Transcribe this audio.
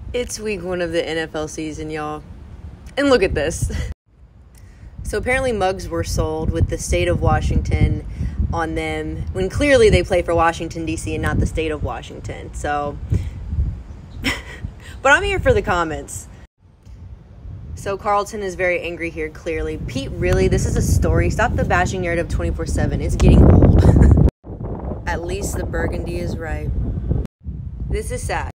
It's week 1 of the NFL season, y'all. And look at this. So apparently mugs were sold with the state of Washington on them when clearly they play for Washington, D.C. and not the state of Washington. So, but I'm here for the comments. So Carlton is very angry here, clearly. Pete, really? This is a story. Stop the bashing narrative 24/7. It's getting old. At least the burgundy is right. This is sad.